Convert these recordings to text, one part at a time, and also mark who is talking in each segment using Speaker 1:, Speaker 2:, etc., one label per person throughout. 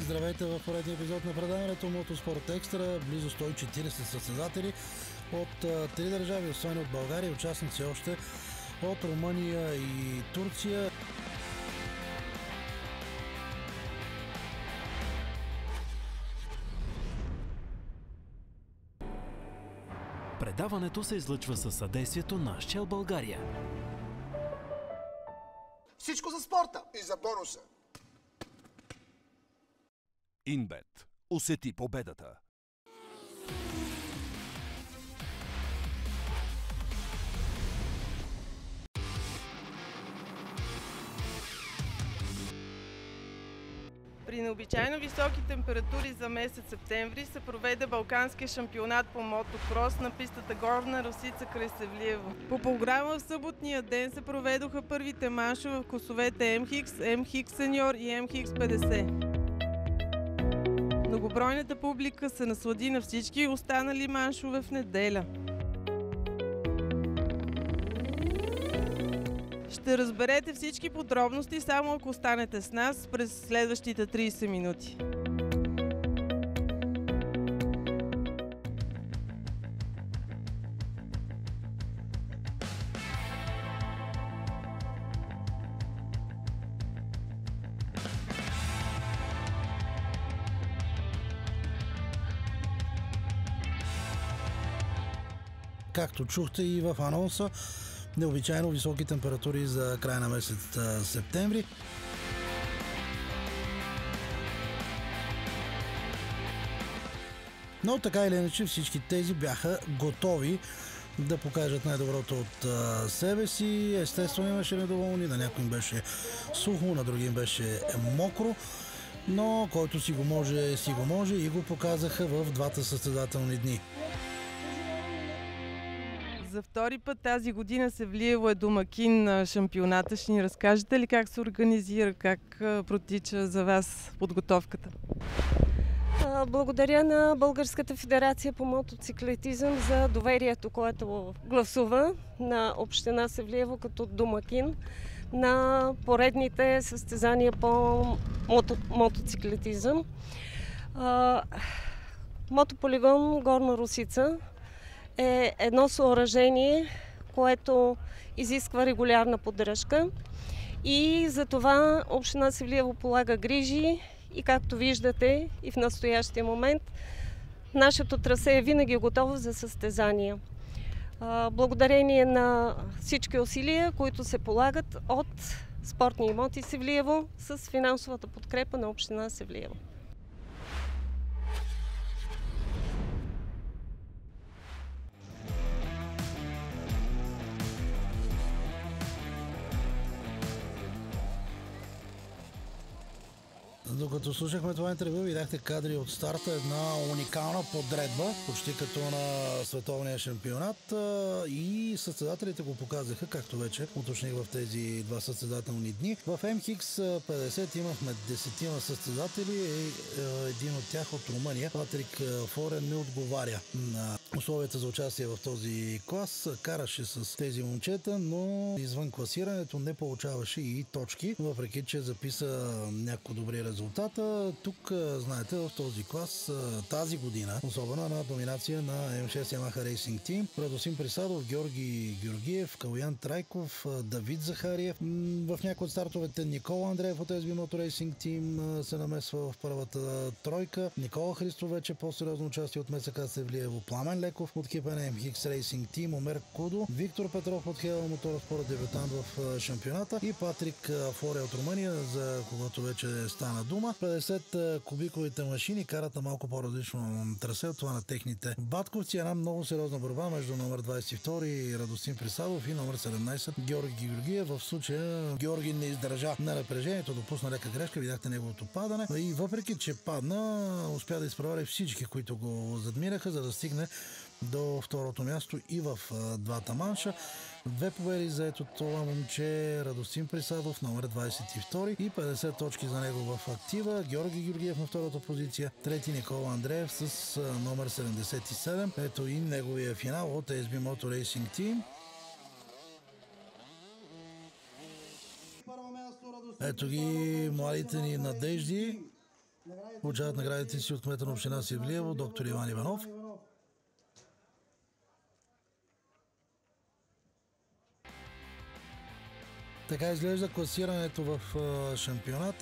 Speaker 1: Здравейте в поредния епизод на предаването Мотоспорт Екстра. Близо 140 състезатели от 3 държави, освен от България, участници още от Румъния и Турция.
Speaker 2: Предаването се излъчва със съдействието на Shell България.
Speaker 3: Всичко за спорта
Speaker 4: и за бонуса.
Speaker 5: Инбет. Усети победата.
Speaker 6: При необичайно високи температури за месец септември се проведе Балканския шампионат по мотокрос на пистата Горна Росица край Севлиево. По програма в съботния ден се проведоха първите маншове в класовете МХ, МХ сеньор и МХ 50. Многобройната публика се наслади на всички останали маншове в неделя. Ще разберете всички подробности само ако останете с нас през следващите 30 минути.
Speaker 1: Както чухте и в анонса, необичайно високи температури за края на месец септември. Но така или иначе всички тези бяха готови да покажат най-доброто от себе си. Естествено имаше недоволни, на някой им беше сухо, на други им беше мокро. Но който си го може и го показаха в двата състезателни дни.
Speaker 6: За втори път тази година Севлиево е домакин на шампионата. Ще ни разкажете ли как се организира, как протича за вас подготовката?
Speaker 7: Благодаря на Българската федерация по мотоциклетизъм за доверието, което гласува на община Севлиево като домакин на поредните състезания по мотоциклетизъм. Мотополигон Горна Росица е едно съоръжение, което изисква регулярна поддръжка и за това община Севлиево полага грижи и както виждате и в настоящия момент нашето трасе е винаги готово за състезания. Благодарение на всички усилия, които се полагат от спортни имоти Севлиево с финансовата подкрепа на община Севлиево.
Speaker 1: Докато слушахме това интервю, видяхте кадри от старта, една уникална подредба, почти като на световния шампионат, и състезателите го показаха, както вече уточних в тези два състезателни дни. В MX 50 имахме 10 състезатели и един от тях от Румъния, Патрик Форен, не отговаря на условията за участие в този клас. Караше с тези момчета, но извън класирането не получаваше и точки, въпреки че записа някои добри резултата. Тук, знаете, в този клас тази година, особено на доминация на М6 Yamaha Racing Team, Радосим Присадов, Георги Георгиев, Калуян Трайков, Давид Захариев. В някои от стартовете Никола Андреев от SB Motor Racing Team се намесва в първата тройка. Никола Христов вече по-сериозно участие от МСК Севлиево, Пламен Леков от екипа на MX Racing Team, Омер Кудо, Виктор Петров от Хела Моторспорт, дебютант в шампионата, и Патрик Форе от Румъния, за когото вече стана дума. 50 кубиковите машини карат на малко по-различно трасе от това на техните батковци. Една много сериозна борба между номер 22 Радостин Присадов и номер 17 Георги Георгиев. В случая Георги не издържа на напрежението, допусна лека грешка, видяхте неговото падане и въпреки че падна, успя да изпревари всички, които го задмираха, за да стигне до второто място и в двата манша. 2 победи за ето това момче Радостин Присадов, номер 22, и 50 точки за него в актива. Георги Георгиев на втората позиция, трети Никола Андреев с номер 77. Ето и неговия финал от SB Motor Racing Team. Ето ги младите ни надежди. Получават наградите си от кмета на община Севлиево, доктор Иван Иванов. Така изглежда класирането в шампионата.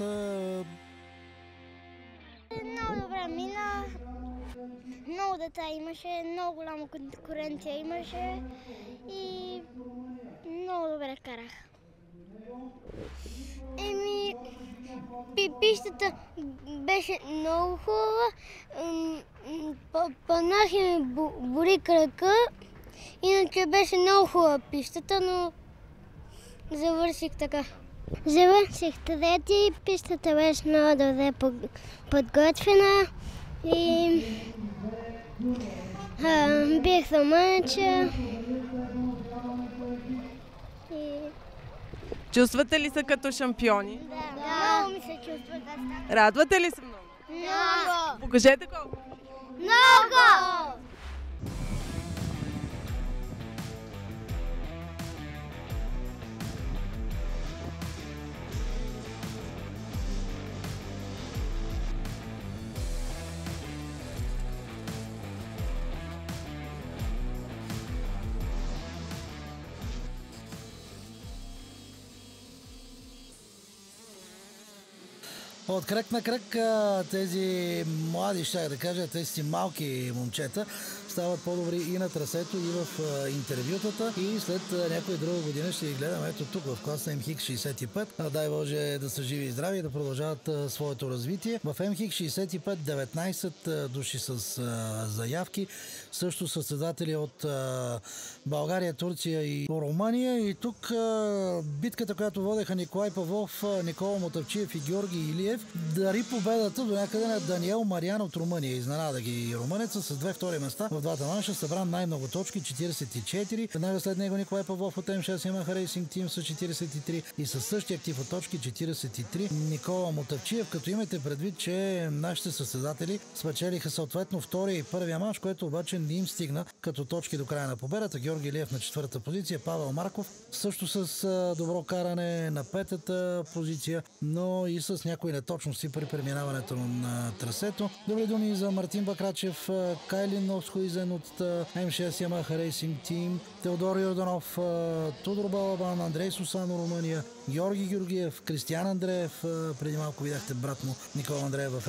Speaker 3: Много добре мина. Много деца имаше, много голяма конкуренция имаше и много добре карах. Пистата беше много хубава. Панахи ми боли крака. Иначе беше много хубава пистата, но завърших така. Завърших трети, пистата беше много добре подготвена и бих Румънча.
Speaker 6: Чувствате ли се като шампиони?
Speaker 3: Да, много ми се чувства.
Speaker 6: Радвате ли се много?
Speaker 3: Много!
Speaker 6: Покажете колко.
Speaker 3: Много!
Speaker 1: От кръг на кръг тези млади, щях да кажа, тези си малки момчета стават по-добри и на трасето, и в интервютата. И след някоя друга година ще ги гледаме ето тук в класа МХ65. Дай Боже да са живи и здрави и да продължават своето развитие. В МХ65 19 души с заявки. Също състезатели от България, Турция и Румъния. И тук битката, която водеха Николай Павлов, Никола Мотавчиев и Георги Илиев, дари победата до някъде на Даниел Мариан от Румъния. Изненада ги румънеца с 2 втори места в двата манша. Събра най-много точки, 44. Веднага след него Николай Павлов от М6 Yamaha Racing Team с 43 и със същия актив от точки 43. Никола Мотавчиев, като имайте предвид, че нашите състезатели спечелиха съответно втория и първия манш, което обаче не им стигна като точки до края на победата. Георги Илиев на 4-та позиция, Павел Марков също с добро каране на 5-та позиция, но и с някои неточности при преминаването на трасето. Добри думи за Мартин Бакрачев, Кайлин Новсхуизен от М6 Yamaha Racing Team, Теодор Йорданов, Тодор Балабан, Андрей Сусано, Румъния, Георги Георгиев, Кристиян Андреев, преди малко видяхте брат му Никола Андреев в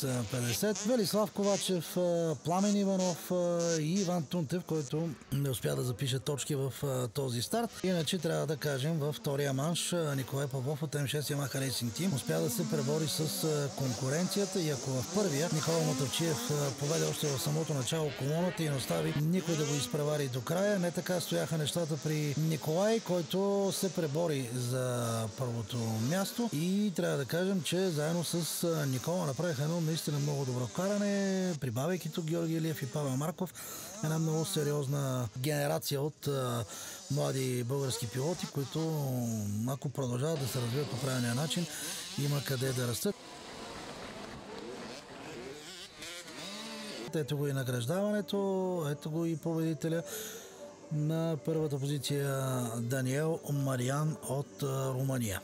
Speaker 1: МХ50, Велислав Ковачев, Пламен Иванов и Иван Тунтев, който не успя да запише точки в този старт. Иначе трябва да кажем във втория манш Николай Павлов от М6 Yamaha Racing Team успя да се пребори с конкуренцията и ако в първия Никола Мотавчиев поведе още в самото начало колоната и не остави никой да го изпревари до края, не така стояха нещата при Николай, който се пребори за първото място и трябва да кажем, че заедно с Никола направиха едно наистина много добро каране, прибавяйки тук Георги Илиев и Павел Марков, една много сериозна генерация от млади български пилоти, които ако продължават да се развиват по правилния начин, има къде да растат. Ето го и награждаването, ето го и победителя на първата позиция Даниел Мариан от Румъния.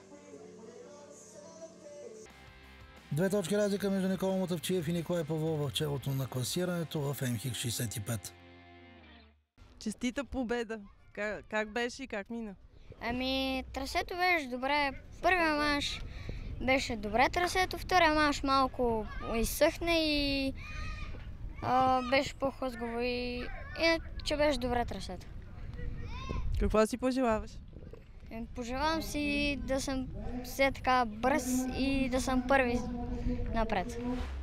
Speaker 1: 2 точки разлика между Никола Мотавчиев и Николай Павлов в челото на класирането в МХ65.
Speaker 6: Честита победа! Как беше и как мина?
Speaker 3: Трасето беше добре. Първия манш беше добре трасето, втория манш малко изсъхне и беше по-хлъзгаво и иначе беше добре трасето.
Speaker 6: Какво си пожелаваш?
Speaker 3: Пожелавам си да съм все така бърз и да съм първи напред.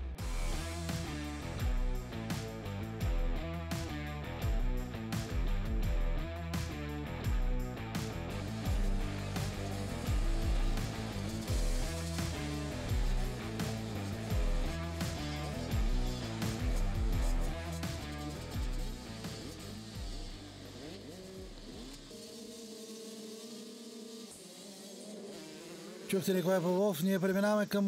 Speaker 1: Чухте Николай Павлов. Ние преминаваме към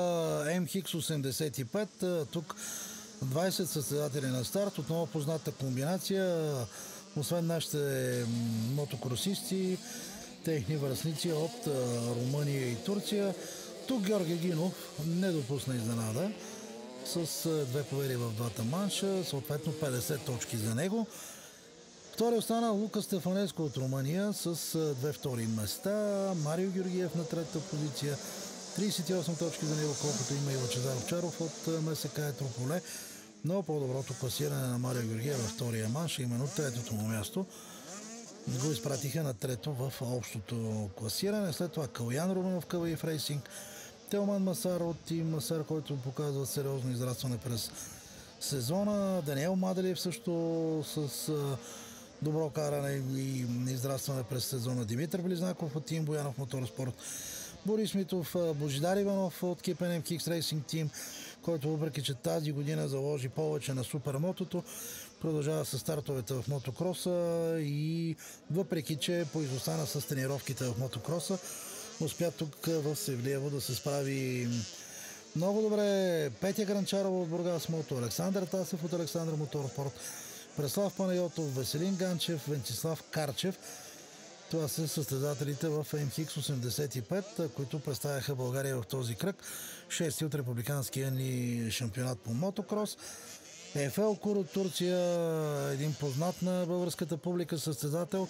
Speaker 1: МХ85. Тук 20 състезатели на старт. Отново позната комбинация. Освен нашите мотокросисти, техни връстници от Румъния и Турция. Тук Георги Гинов не допусна изненада с две победи в двата манша, съответно 50 точки за него. Втори остана Лука Стефанеско от Румъния с две втори места. Марио Георгиев на трета позиция. 38 точки за него, колкото има и Лъчезар Овчаров от МСК Етрополе. Но по-доброто класиране на Марио Георгиев във втория манш, именно третото му място, го изпратиха на трето в общото класиране. След това Калуян Руменов, Калаев Рейсинг, Телман Масар от Тим Масар, който показва сериозно израстване през сезона. Даниел Маделиев също с добро каране и израстване през сезона. Димитър Близнаков от Тим Боянов Моторспорт. Борис Митов, Божидар Иванов от KPN MX Racing Team, който въпреки че тази година заложи повече на супермотото, продължава с стартовете в мотокроса и въпреки че поизостана с тренировките в мотокроса, успя тук в Севлиево да се справи много добре. Петя Гранчарова от Бургас Мото, Александър Тасев от Александър Моторспорт, Преслав Панайотов, Веселин Ганчев, Венцислав Карчев. Това са състезателите в MX85, които представяха България в този кръг. 6 от републиканския ни шампионат по мотокрос. Ефел Кур от Турция, един познат на българската публика състезател,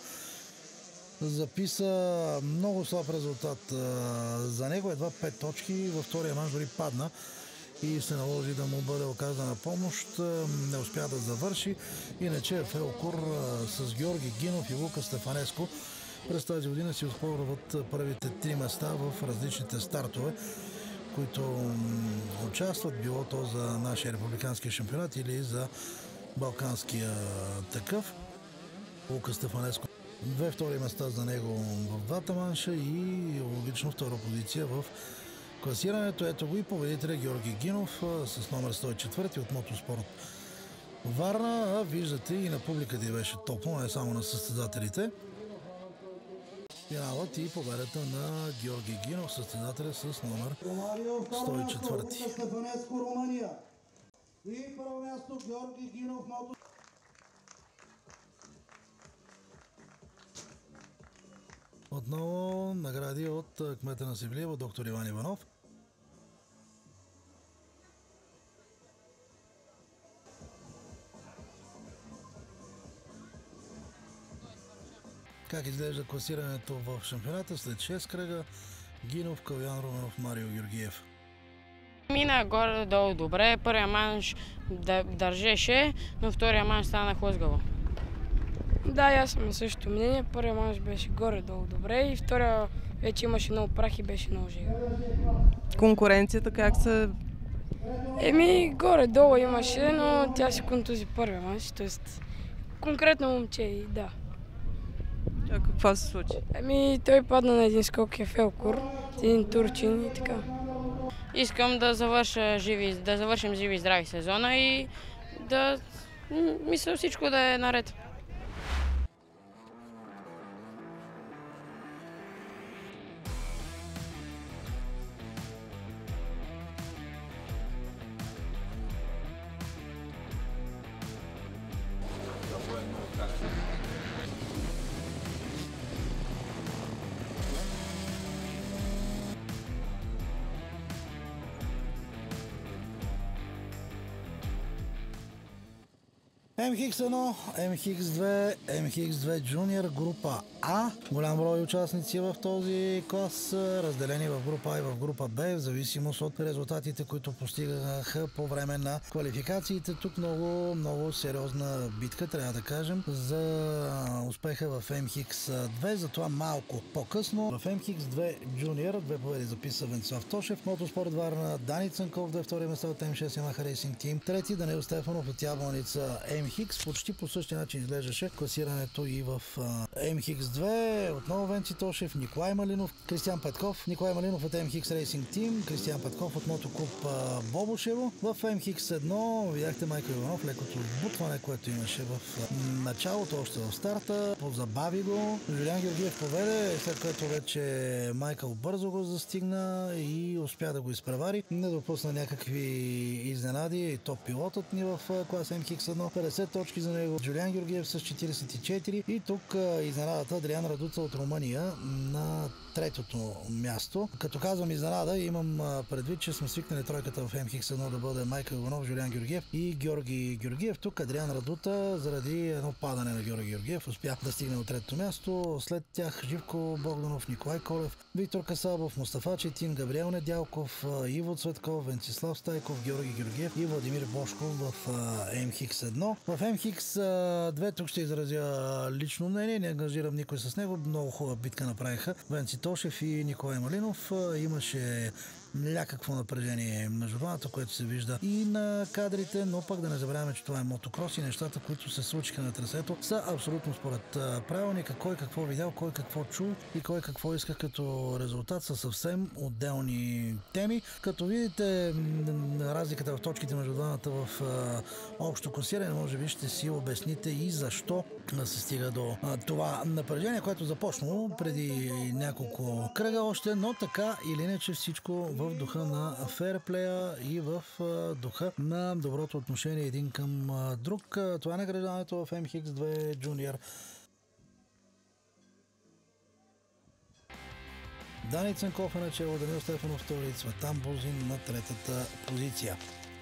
Speaker 1: записа много слаб резултат за него. Едва 5 точки. Във втория манш дори падна и се наложи да му бъде оказана помощ. Не успя да завърши. Иначе Ефел Кур с Георги Гинов и Лука Стефанеско през тази година си оспорват първите 3 места в различните стартове, които участват, било то за нашия републикански шампионат или за балканския такъв. Лука Стефанеско. 2 втори места за него в двата манша и логично втора позиция в класирането. Ето го и победителя Георги Гинов с номер 104 от Мотоспорт Варна. Виждате и на публиката и беше топло, не само на състезателите. Финалът и победата на Георги Гинов, състезателя с номер 104.
Speaker 4: Стефанеско, Румъния. И първо място Георги Гинов, Мото.
Speaker 1: Отново награди от кмета на Севлиево, доктор Иван Иванов. Как изглежда класирането в шампионата след 6 кръга? Гинов, Калуян Руменов, Марио Георгиев.
Speaker 8: Мина горе-долу добре. Първия манш държеше, но втория манш стана хлъзгаво.
Speaker 9: Да, аз съм на същото мнение. Първия манш беше горе-долу добре и втория вече имаше много прах и беше много жега.
Speaker 6: Конкуренцията как се...
Speaker 9: Горе-долу имаше, но тя се контузи първия манш, т.е. конкретно момче и да.
Speaker 6: А какво се случи?
Speaker 9: Той падна на един скок Ефел Кур, един турчин и така.
Speaker 8: Искам да завършим живи и здрави сезона и да мисля всичко да е наред.
Speaker 1: MX1, MX2, MX2 Junior, група А. Голям брой участници в този клас, разделени в група А и в група Б, в зависимост от резултатите, които постигаха по време на квалификациите. Тук много сериозна битка, трябва да кажем, за успеха в MX2, затова малко по-късно. В MX2 Junior две победи записа Венцислав Тошев, Мотоспорт Варна, Дани Цанков, две втори места от М6 Yamaha Racing Team, трети Данил Стефанов от Ябланица MX. Почти по същия начин изглеждаше класирането и в MX2. Отново Венци Тошев, Николай Малинов, Кристиан Петков. Николай Малинов от MX Racing Team, Кристиан Петков от Мотоклуб Бобошево. В MX1 видяхте Майкъл Иванов, лекото сбутване, което имаше в началото, още в старта. Позабави го. Жулиан Георгиев поведе, след което вече Майкъл бързо го застигна и успя да го изпревари. Не допусна някакви изненади. Топ пилотът ни в клас MX1. 50 точки за него, Джулиан Георгиев с 44 и тук изненадата Адриан Радуца от Румъния на третото място. Като казвам изненада, имам предвид, че сме свикнали тройката в МХ1 да бъде Майкъл Иванов, Жулиан Георгиев и Георги Георгиев. Тук Адриан Радута заради едно падане на Георги Георгиев успя да стигне от третото място. След тях Живко Богданов, Николай Колев, Виктор Касабов, Мустафа Четин, Габриел Недялков, Иво Цветков, Венцислав Стайков, Георги Георгиев и Владимир Бошков в МХ1. В МХ2 тук ще изразя лично мнение, не ангажирам никой с него. Много хубава битка направиха Венци Тошев и Николай Малинов. Имаше някакво напрежение между двамата, което се вижда и на кадрите, но пък да не забравяме, че това е мотокрос и нещата, които се случиха на трасето, са абсолютно според правилника. Кой какво видял, кой какво чул и кой какво иска като резултат са съвсем отделни теми. Като видите разликата в точките между двамата в общо класиране, може би ще си обясните и защо се стига до това напрежение, което започнало преди няколко кръга още, но така или иначе всичко в духа на фейрплея и в духа на доброто отношение един към друг. Това е награждането в MX2 Junior. Дани Цанков е начало, Данил Стефанов втори, Цветан Бузин на третата позиция.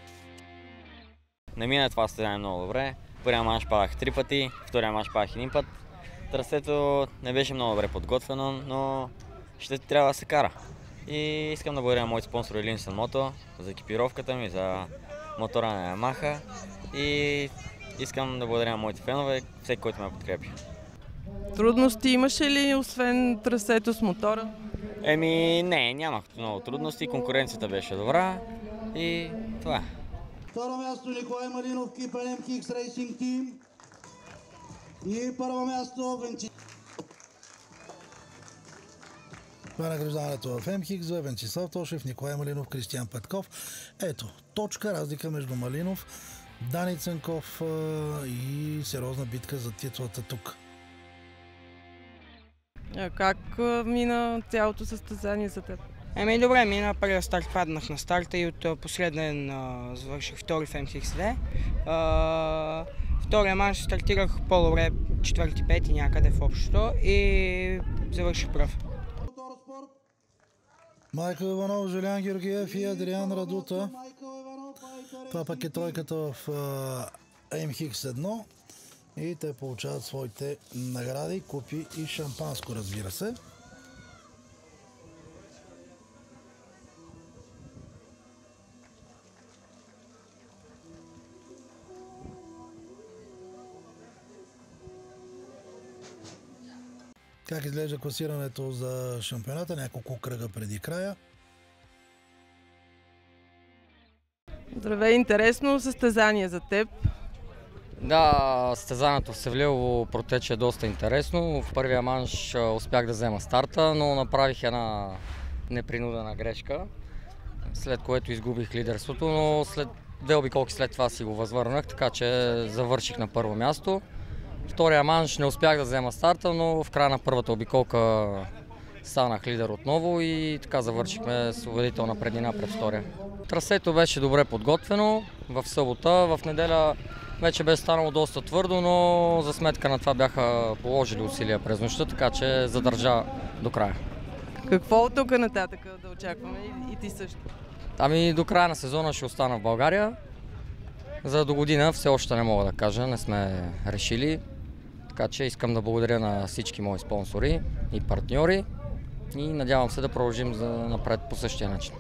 Speaker 10: Не мина това състезание много добре. Първия манш падах 3 пъти, втория манш падах 1 път. Трасето не беше много добре подготвено, но ще трябва да се кара. И искам да благодаря на моите спонсори Linsen Moto за екипировката ми, за мотора на Yamaha и искам да благодаря на моите фенове, всеки, който ме подкрепи.
Speaker 6: Трудности имаше ли, освен трасето с мотора?
Speaker 10: Не, нямах много трудности, конкуренцията беше добра и това е.
Speaker 4: Второ място Николай Малинов, Кипър MX Racing Team. И първо място Венци.
Speaker 1: Това е награждането в МХ2, Венцислав Тошев, Николай Малинов, Кристиян Петков. Ето, точка разлика между Малинов, Дани Цанков и сериозна битка за титлата тук.
Speaker 6: Как мина цялото състезание за теб?
Speaker 11: Добре, мина. Първия старт паднах на старта и от последен завърших втори в MX2. Втория манш стартирах по-добре, четвърти, пети някъде в общото и завърших пръв.
Speaker 1: Майкъл Иванов, Жулиан Георгиев и Адриан Радута. Това пък е тройката в MX1 и те получават своите награди, купи и шампанско, разбира се. Как изглежда класирането за шампионата? Няколко кръга преди края.
Speaker 6: Здравей, интересно състезание за теб.
Speaker 10: Да, състезанието в Севлиево протече доста интересно. В първия манш успях да взема старта, но направих една непринудена грешка, след което изгубих лидерството, но след две обиколки след това си го възвърнах, така че завърших на първо място. Втория манш не успях да взема старта, но в края на първата обиколка станах лидер отново и така завършихме с убедителна преднина пред втория. Трасето беше добре подготвено в събота, в неделя вече бе станало доста твърдо, но за сметка на това бяха положили усилия през нощта, така че задържа до края.
Speaker 6: Какво от тук нататък да очакваме и ти също?
Speaker 10: До края на сезона ще остана в България. За до година все още не мога да кажа, не сме решили. Така че искам да благодаря на всички мои спонсори и партньори и надявам се да продължим за напред по същия начин.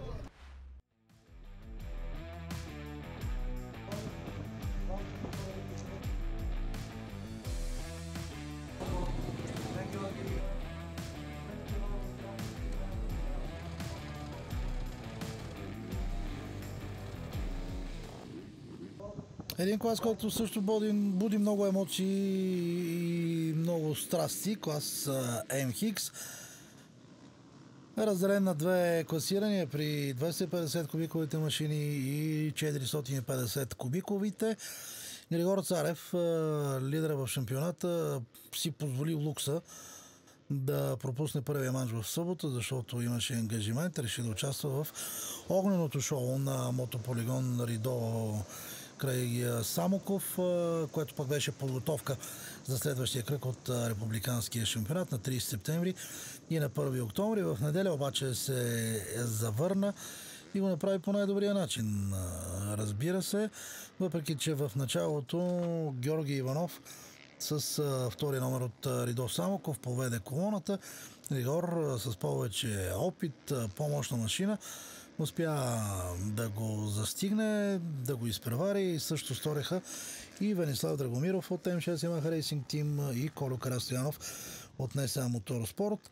Speaker 1: Един клас, който също буди много емоции и много страсти, клас MX. Разделен на две класирания при 250 кубиковите машини и 450 кубиковите. Григор Царев, лидера в шампионата, си позволи лукса да пропусне първия манч в събота, защото имаше ангажимент, реши да участва в огненото шоу на мотополигон Ридо край Самоков, което пък беше подготовка за следващия кръг от републиканския шампионат на 30 септември и на 1 октомври. В неделя обаче се завърна и го направи по най-добрия начин. Разбира се, въпреки че в началото Георги Иванов с втори номер от Ридо Самоков поведе колоната. Григор с повече опит, по-мощна машина, успя да го застигне, да го изпревари и също сториха и Венислав Драгомиров от М6 Yamaha Racing Team и Колю Карастоянов от НСА Моторспорт.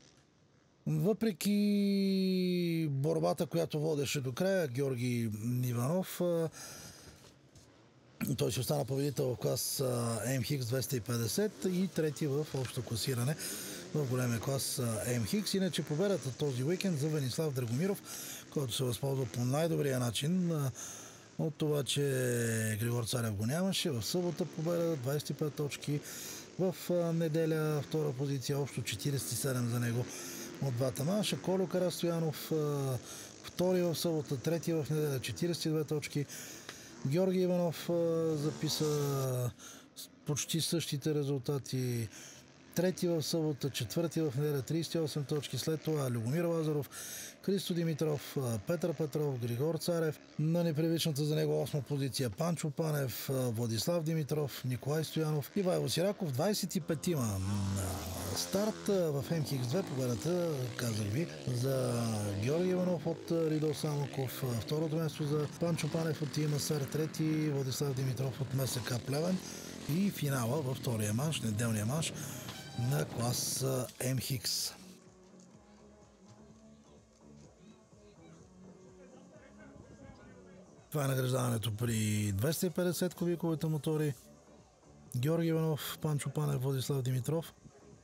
Speaker 1: Въпреки борбата, която водеше до края, Георги Иванов, той ще остана победител в клас MX 250 и трети в общо класиране в големия клас MX. Иначе победата този уикенд за Венислав Драгомиров, който се възползва по най-добрия начин от това, че Григор Царев го нямаше. В събота победа 25 точки, в неделя втора позиция, общо 47 за него от двата манша. Колю Карастоянов втори в събота, трети в неделя, 42 точки. Георги Иванов записа почти същите резултати. Трети в събота, четвърти в неделя, 38 точки. След това Любомир Лазаров, Христо Димитров, Петър Петров, Григор Царев. На непривичната за него 8 позиция Панчо Панев, Владислав Димитров, Николай Стоянов, Ивайло Сираков. 25-ма старт в МХ2. Победата, казах ви, за Георги Иванов от Ридо Самоков. Второто място за Панчо Панев от Тима Сар. Трети Владислав Димитров от МСК Плевен. И финала във втория манш, неделния манш на клас MX. Това е награждаването при 250 кубиковите мотори. Георги Иванов, Панчо Панев, Владислав Димитров.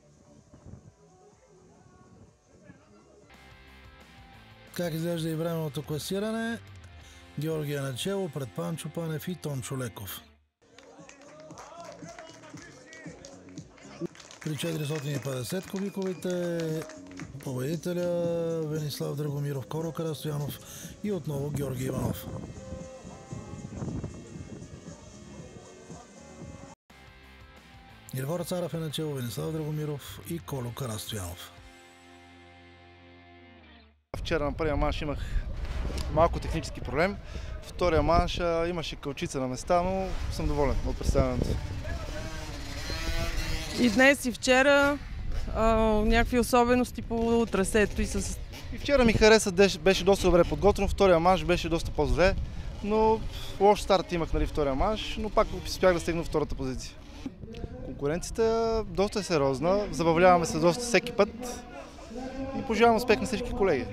Speaker 1: Как изглежда и временното класиране? Георги е начело пред Панчо Панев и Тончо Леков. При 450 кубиковите победителя Венислав Драгомиров, Колю Карастоянов и отново Георги Иванов. Григор Царев е начело, Венислав Драгомиров и Колю Карастоянов.
Speaker 12: Вчера на първия манш имах малко технически проблем. Втория манш имаше кълчица на места, но съм доволен от представянето.
Speaker 6: И днес и вчера някакви особености по трасето и с...
Speaker 12: И вчера ми хареса, беше доста добре подготвен, втория манш беше доста по-зле, но лош старт имах, нали, втория манш, но пак успях да стигна втората позиция. Конкуренцията доста е сериозна, забавляваме се доста всеки път и пожелавам успех на всички колеги.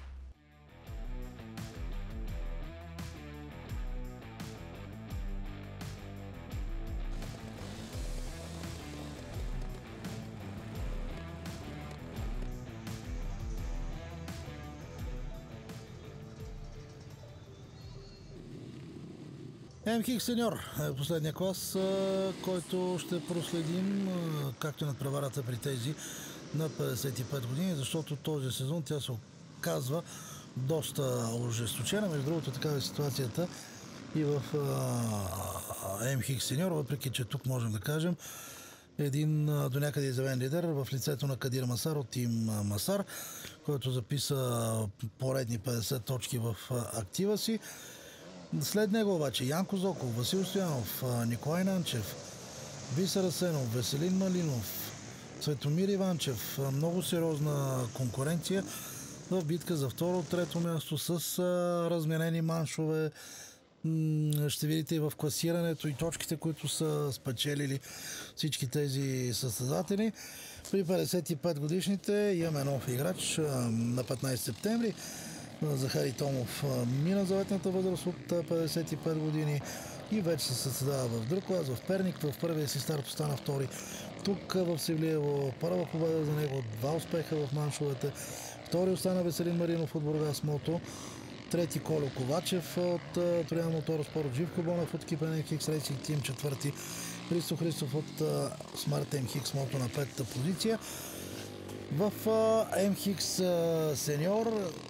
Speaker 1: MX Senior е последния клас, който ще проследим, както и надпреварата при тези на 55 години, защото този сезон тя се оказва доста ожесточена. Между другото, такава е ситуацията и в MX Senior, въпреки че тук можем да кажем един до някъде изявен лидер в лицето на Кадир Масар от Тим Масар, който записа поредни 50 точки в актива си. След него обаче Янко Зоков, Васил Стоянов, Николай Нанчев, Бисер Асенов, Веселин Малинов, Цветомир Иванчев. Много сериозна конкуренция в битка за второ, трето място с разменени маншове. Ще видите и в класирането и точките, които са спечелили всички тези състезатели. При 55 годишните имаме нов играч на 15 септември. Захари Томов мина заветната възраст от 55 години и вече се състезава в друг клас, в Перник. В първия си старт остана втори. Тук в Севлиево първа победа за него, 2 успеха в маншовете. Втори остана Веселин Маринов от Бургас Мото. Трети Колю Ковачев от Троян Моторспорт, Живко Бонев от Кипен MX Racing Team, четвърти Христо Христов от Smart MX Мото на петата позиция. В MX Senior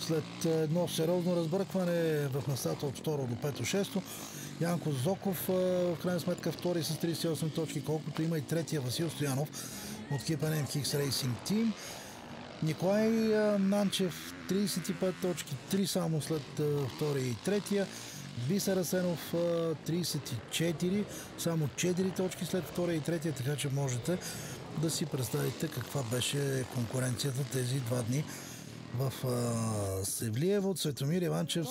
Speaker 1: След едно сериозно разбъркване в местата от 2 до 5-6, Янко Зоков в крайна сметка втори с 38 точки, колкото има и третия Васил Стоянов от екипа на MKX Racing Team. Николай Нанчев 35 точки, 3 само след втория и третия. Бисер Асенов 34, само 4 точки след втория и третия, така че можете да си представите каква беше конкуренцията тези 2 дни в Севлиево. Цветомир Иванчев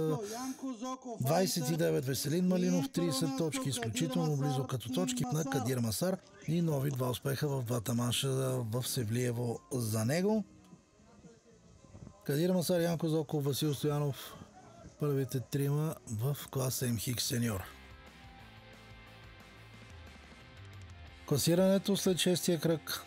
Speaker 1: 29, Веселин Малинов 30 точки, изключително близо като точки на Кадир Масар и нови 2 успеха в 2 манша в Севлиево за него. Кадир Масар, Янко Зоков, Васил Стоянов, първите 3 в класа MKX сеньор. Класирането след 6-тия кръг.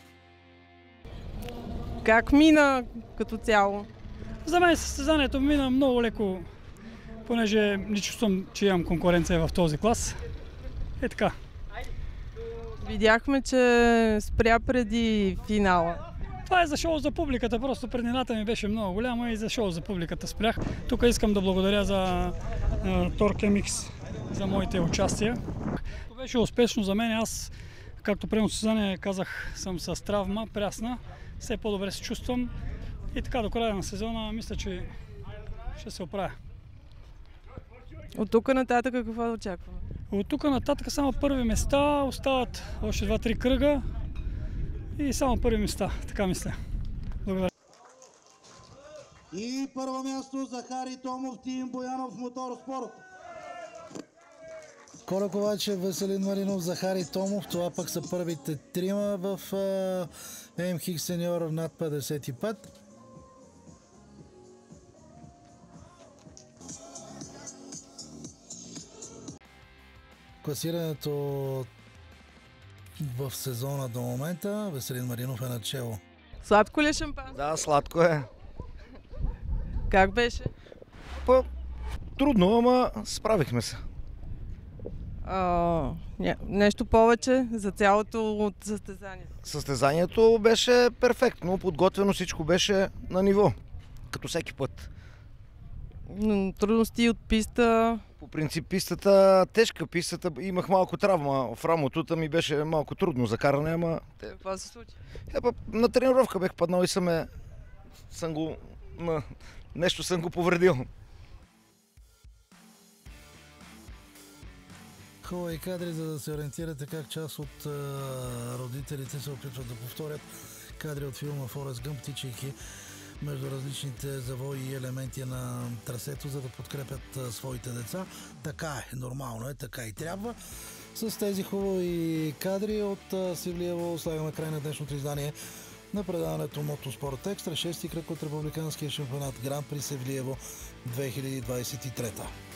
Speaker 6: Как мина като цяло?
Speaker 13: За мен състезанието мина много леко, понеже не чувствам, че имам конкуренция в този клас. Е така.
Speaker 6: Видяхме, че спря преди финала.
Speaker 13: Това е за шоу за публиката, просто преднината ми беше много голяма и за шоу за публиката спрях. Тук искам да благодаря за Торк MX за моите участия. Това беше успешно за мен. Аз, както предно състезание казах, съм с травма, прясна. Все по-добре се чувствам и така до края на сезона мисля, че ще се оправя.
Speaker 6: От тук нататък какво очакваме?
Speaker 13: От тук нататък само първи места, остават още 2-3 кръга и само първи места, така мисля. Благодаря.
Speaker 4: И първо място Захари Томов, Тим Боянов, Моторспорт.
Speaker 1: Коля Ковачев, Веселин Маринов, Захари Томов. Това пък са първите 3 в MKX сеньор над 55. Класирането в сезона до момента. Веселин Маринов е начело.
Speaker 6: Сладко ли е шампанско?
Speaker 14: Да, сладко е.
Speaker 6: Как беше?
Speaker 14: Трудно, ама справихме се.
Speaker 6: Нещо повече за цялото от състезанието?
Speaker 14: Състезанието беше перфектно, подготвено, всичко беше на ниво, като всеки път.
Speaker 6: Трудности от писта?
Speaker 14: По принцип пистата, тежка пистата, имах малко травма в рамото, ми беше малко трудно за каране, ама...
Speaker 6: Какво се случи?
Speaker 14: На тренировка бех паднал и нещо съм го повредил.
Speaker 1: Хубави кадри, за да се ориентирате как част от родителите се опитват да повторят кадри от филма Форест Гъмп, тичайки между различните завои и елементи на трасето, за да подкрепят своите деца. Така е, нормално е, така и трябва. С тези хубави кадри от Севлиево слагаме край на днешното издание на предаването Мотоспорт Екстра, 6-ти кръг от републиканския шампионат Гран при Севлиево 2023.